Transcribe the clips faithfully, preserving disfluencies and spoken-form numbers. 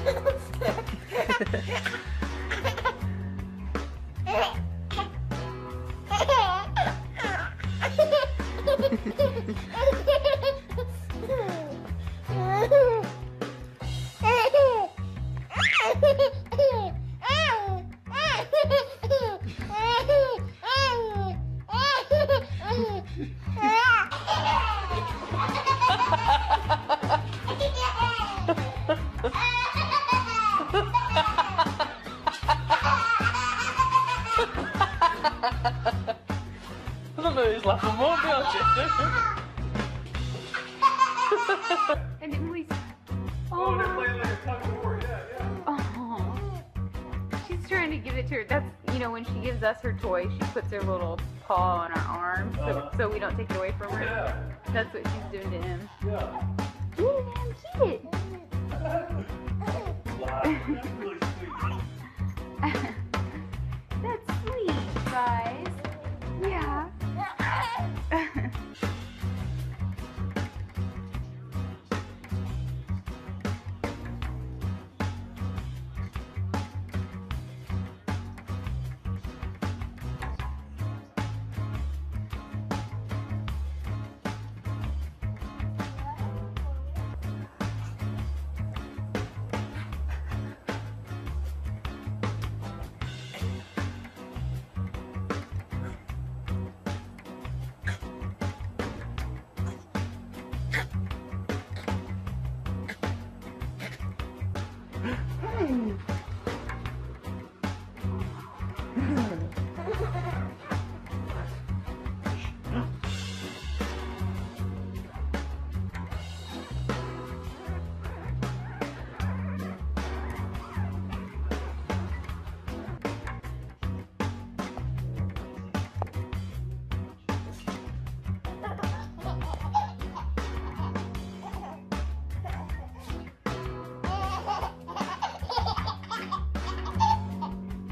He's laughing more, don't you? And it was, Oh, they're playing like a tug of war, yeah, yeah. oh, she's trying to give it to her. That's, you know, when she gives us her toy, she puts her little paw on our arm so, Uh-huh. so we don't take it away from her. Yeah. That's what she's doing to him. Yeah. Get it, man, get it. Wow, that's really sweet. That's sweet, guys. Yeah.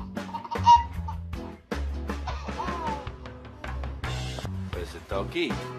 Where's the doggy?